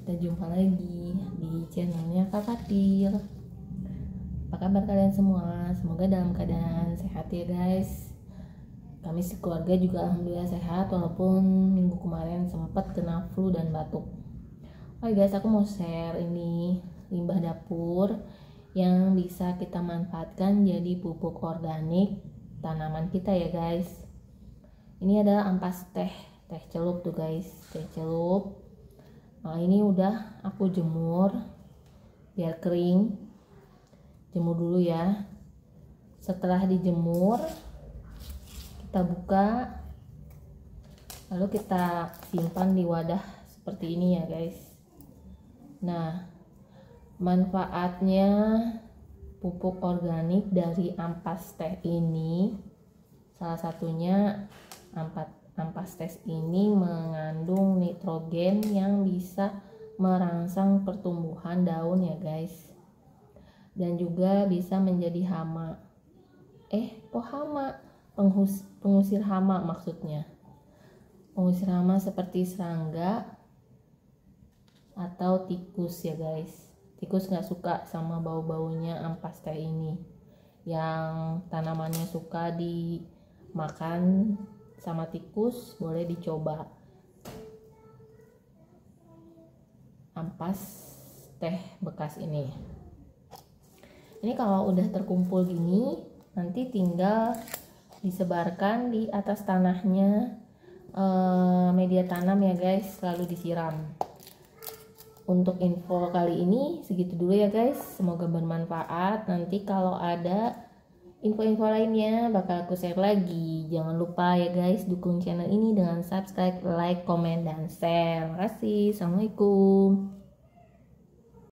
kita jumpa lagi di channelnya Kak Fatir. Apa kabar kalian semua? Semoga dalam keadaan sehat ya guys. Kami sekeluarga juga alhamdulillah sehat, walaupun minggu kemarin sempat kena flu dan batuk. Oke guys, aku mau share ini limbah dapur yang bisa kita manfaatkan jadi pupuk organik tanaman kita ya guys. Ini adalah ampas teh celup tuh guys, teh celup. Nah ini udah aku jemur biar kering. Jemur dulu ya. Setelah dijemur, kita buka, lalu kita simpan di wadah seperti ini ya guys. Nah, manfaatnya pupuk organik dari ampas teh ini, salah satunya ampas teh ini mengandung nitrogen yang bisa merangsang pertumbuhan daun ya guys, dan juga bisa menjadi hama. Pengusir hama maksudnya. Pengusir hama seperti serangga atau tikus ya guys. Tikus nggak suka sama bau-baunya ampas teh ini. Yang tanamannya suka dimakan sama tikus boleh dicoba ampas teh bekas ini. Ini kalau udah terkumpul gini, nanti tinggal disebarkan di atas tanahnya, media tanam ya guys, lalu disiram. Untuk info kali ini segitu dulu ya guys, semoga bermanfaat. Nanti kalau ada info-info lainnya bakal aku share lagi. Jangan lupa ya guys, dukung channel ini dengan subscribe, like, komen, dan share. Terima kasih. Assalamualaikum.